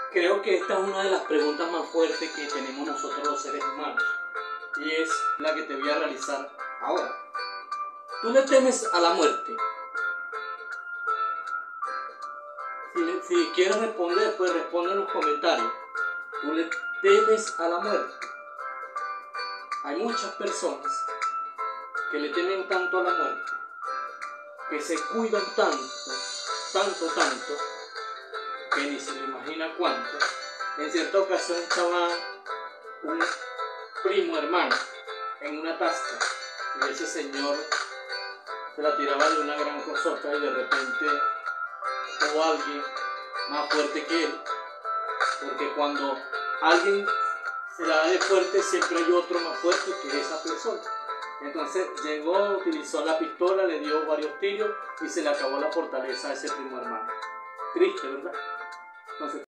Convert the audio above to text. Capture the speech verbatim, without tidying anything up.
Creo que esta es una de las preguntas más fuertes que tenemos nosotros los seres humanos, y es la que te voy a realizar ahora. ¿Tú le temes a la muerte? Si, le, si quieres responder, pues responde en los comentarios. ¿Tú le temes a la muerte? Hay muchas personas que le temen tanto a la muerte, que se cuidan tanto, tanto, tanto, que ni se le imagina cuánto. En cierta ocasión estaba un primo hermano en una tasca y ese señor se la tiraba de una gran cosota y de repente hubo alguien más fuerte que él, porque cuando alguien se la da de fuerte siempre hay otro más fuerte que esa persona. Entonces llegó, utilizó la pistola, le dio varios tiros y se le acabó la fortaleza a ese primo hermano. Triste, ¿verdad? Entonces,